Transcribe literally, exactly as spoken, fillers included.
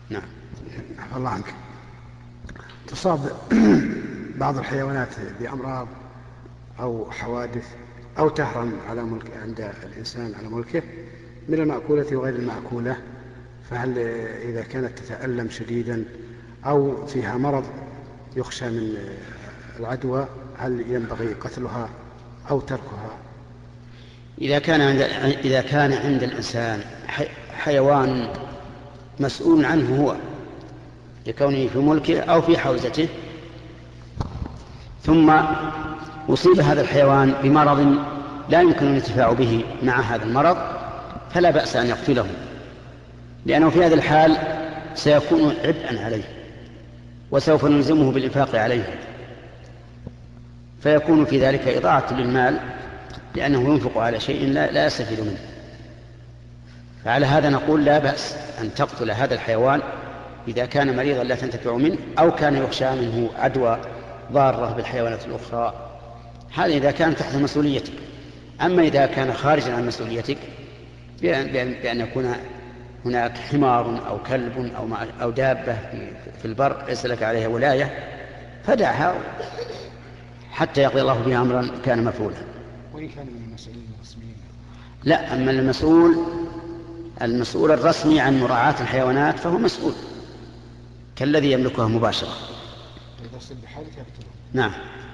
نعم. عفى الله عنك. تصاب بعض الحيوانات بأمراض أو حوادث أو تهرم على ملك عند الإنسان على ملكه من المأكولة وغير المأكولة، فهل إذا كانت تتألم شديدا أو فيها مرض يخشى من العدوى هل ينبغي قتلها أو تركها؟ إذا كان عند إذا كان عند الإنسان حيوان مسؤول عنه هو لكونه في ملكه أو في حوزته، ثم أصيب هذا الحيوان بمرض لا يمكن الانتفاع به مع هذا المرض، فلا بأس أن يقتله، لأنه في هذا الحال سيكون عبئا عليه وسوف نلزمه بالإنفاق عليه، فيكون في ذلك إضاعة للمال لأنه ينفق على شيء لا, لا يستفيد منه. فعلى هذا نقول لا بأس أن تقتل هذا الحيوان إذا كان مريضا لا تنتفع منه أو كان يخشى منه عدوى ضارة بالحيوانات الأخرى، هذا إذا كان تحت مسؤوليتك. أما إذا كان خارجا عن مسؤوليتك بأن, بأن, بأن يكون هناك حمار أو كلب أو, أو دابة في البر ليس لك عليها ولاية فدعها حتى يقضي الله بها أمرا كان مفعولا. وإن كان من المسؤولين الرسميين؟ لا، أما المسؤول المسؤول الرسمي عن مراعاة الحيوانات فهو مسؤول كالذي يملكها مباشرة. إذا صد بحالك يقتله. نعم.